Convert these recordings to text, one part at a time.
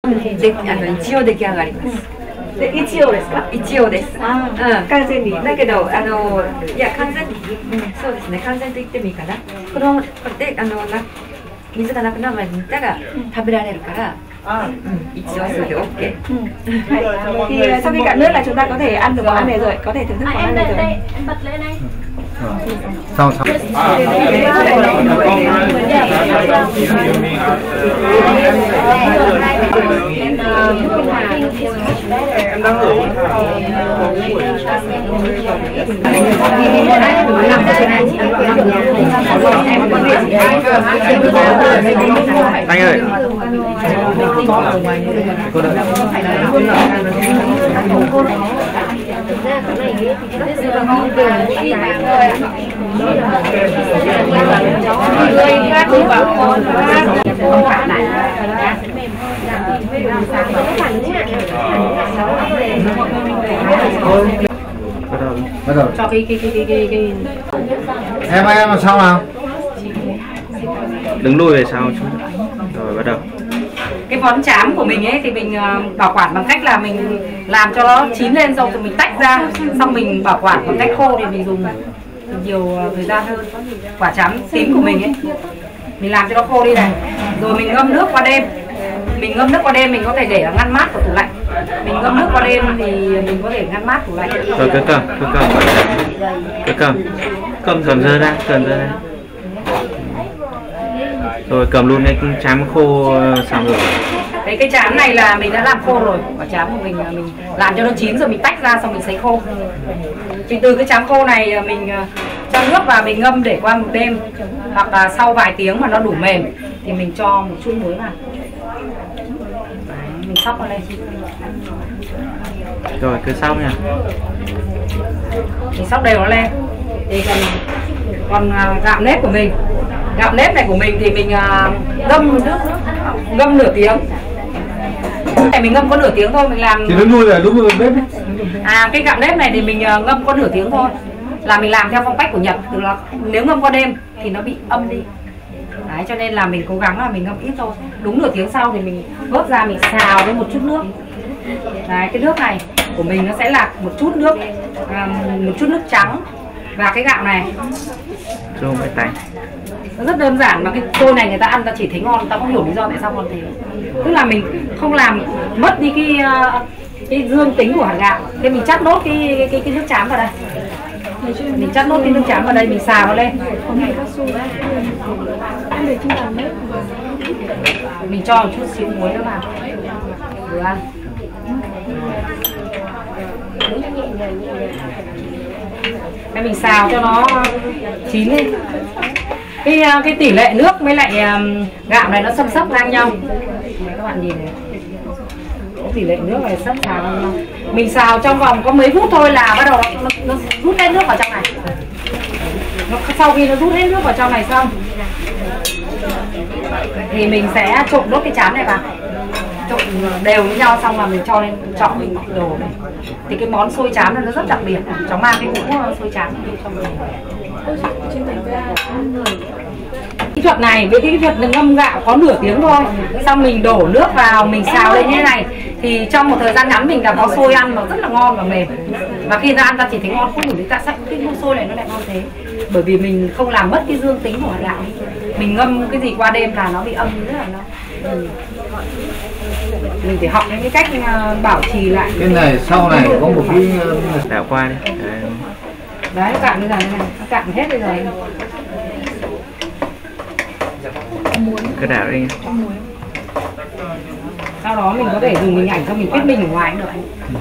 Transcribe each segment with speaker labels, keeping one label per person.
Speaker 1: 一応出来上がります。
Speaker 2: で一応ですか？
Speaker 1: 一応です。
Speaker 2: 完全に。
Speaker 1: だけどいや完全に、そうですね、完全と言ってもいいかな。こので水がなくなるまで煮たら食べられるから。一応それで OK.
Speaker 2: Thì sau khi cạn nước là chúng ta có thể ăn được món ăn này rồi, có thể thưởng thức món ăn này rồi.
Speaker 3: Em bật lên này.
Speaker 4: Xong. Em đang ở anh ơi, cô đợi. Bắt đầu.
Speaker 1: Cho cái
Speaker 4: Em làm sao nào?
Speaker 5: Đứng lùi về sau chút. Rồi bắt đầu.
Speaker 1: Cái món chám của mình ấy thì mình bảo quản bằng cách là mình làm cho nó chín lên rồi mình tách ra, xong mình bảo quản bằng cách khô thì mình dùng nhiều thời gian hơn. Quả chám tím của mình ấy mình làm cho nó khô đi này, rồi mình ngâm nước qua đêm. Mình ngâm nước qua đêm mình có thể để ở ngăn mát của tủ lạnh. Mình ngâm nước qua đêm thì mình có thể ngăn mát tủ lạnh.
Speaker 5: Rồi cầm dơ ra, rồi cầm luôn cái chám khô xong rồi.
Speaker 1: Đấy, cái chám này là mình đã làm khô rồi. Quả chám của mình làm cho nó chín rồi mình tách ra xong mình sấy khô. Thì từ cái chám khô này mình cho nước vào mình ngâm để qua một đêm, hoặc là sau vài tiếng mà nó đủ mềm thì mình cho một chút muối vào. Mình xóc vào đây.
Speaker 5: Rồi cứ xóc nha.
Speaker 1: Mình xóc đều nó lên. Thì còn gạo nếp của mình, gạo nếp này của mình thì mình ngâm nửa tiếng. Này mình ngâm có nửa tiếng thôi, mình làm.
Speaker 4: Thì nó nuôi là đúng rồi bếp.
Speaker 1: Cái gạo nếp này thì mình ngâm có nửa tiếng thôi. Là mình làm theo phong cách của Nhật, tức là nếu ngâm qua đêm thì nó bị âm đi. Đấy, cho nên là mình cố gắng là mình ngâm ít thôi. Đúng nửa tiếng sau thì mình vớt ra mình xào với một chút nước. Đấy, cái nước này của mình nó sẽ là một chút nước trắng và cái gạo này.
Speaker 5: Rồi cái tay.
Speaker 1: Nó rất đơn giản mà cái xôi này người ta ăn ta chỉ thấy ngon, ta không hiểu lý do tại sao ngon thế. Tức là mình không làm mất đi cái dương tính của hạt gạo. Thế mình chắt nốt cái nước chám vào đây. Mình chắt nốt cái nước chám vào đây, mình xào nó lên. Mình cho một chút xíu muối nữa vào. Vừa ăn. Đây mình xào cho nó chín lên. Cái tỷ lệ nước với lại gạo này nó xấp ngang nhau. Các bạn nhìn này. Tỷ lệ nước này xấp xào ngang nhau. Mình xào trong vòng có mấy phút thôi là bắt đầu nó rút hết nước vào trong này. Sau khi nó rút hết nước vào trong này xong thì mình sẽ trộn đốt cái chám này vào, trộn đều với nhau xong là mình cho lên chọn mình đồ này. Thì cái món xôi chám này nó rất đặc biệt. Cháu mang cái hũ xôi chám đi cho mình. Kỹ thuật này với kỹ thuật ngâm gạo có nửa tiếng thôi, xong mình đổ nước vào mình xào lên như thế này thì trong một thời gian ngắn mình đã có xôi ăn nó rất là ngon và mềm. Và khi ta ăn ta chỉ thấy ngon, không hiểu tại sao cái xôi này nó lại ngon thế. Bởi vì mình không làm mất cái dương tính của hạt gạo. Mình ngâm cái gì qua đêm là nó bị âm rất là nó. Mình phải học những cái cách bảo trì lại.
Speaker 4: Cái này sau này có một cái
Speaker 5: đảo qua đi.
Speaker 1: Đấy, nó cạn bây giờ này, nó cạn hết bây giờ.
Speaker 5: Cứ đảo đi.
Speaker 1: Sau đó mình có thể dùng hình ảnh cho mình thuyết minh ở ngoài cũng được.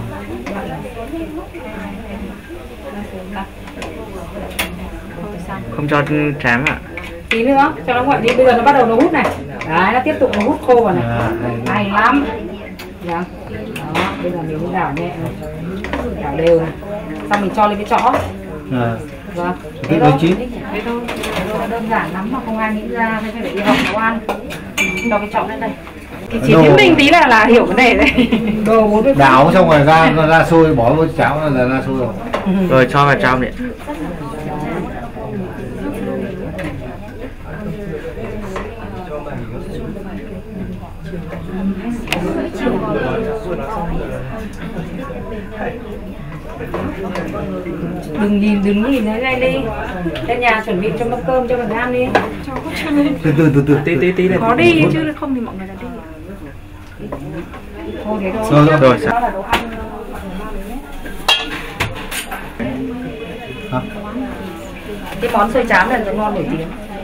Speaker 5: Không cho trám ạ.
Speaker 1: Tí nữa cho nó nguội đi, bây giờ nó bắt đầu nó hút này. Đấy, nó tiếp tục nó hút khô vào này. Hay lắm. Đó, bây giờ mình đảo nhẹ này. Đảo đều này. Xong mình cho lên cái chõ. Vâng. Thế thôi. Thế thôi. Đơn giản lắm mà không ai nghĩ ra, thế phải đi học nấu ăn. Cho cái chõ lên đây. Thì chỉ thuyết minh tí là hiểu vấn đề đấy.
Speaker 4: đảo xong rồi ra sôi bỏ vào chảo là ra sôi rồi.
Speaker 5: Rồi cho vào trong đi.
Speaker 1: Đừng nhìn thế này đi. Lên nhà chuẩn bị cho mâm cơm cho mình ăn đi.
Speaker 2: Cho có chơi.
Speaker 4: Từ
Speaker 5: tí này.
Speaker 2: Có đi chứ không thì mọi người là đi.
Speaker 1: Thôi thế thôi.
Speaker 5: Rồi
Speaker 1: Đó là đồ ăn.
Speaker 4: Hả?
Speaker 1: Cái món xôi chám này nó ngon nổi tiếng.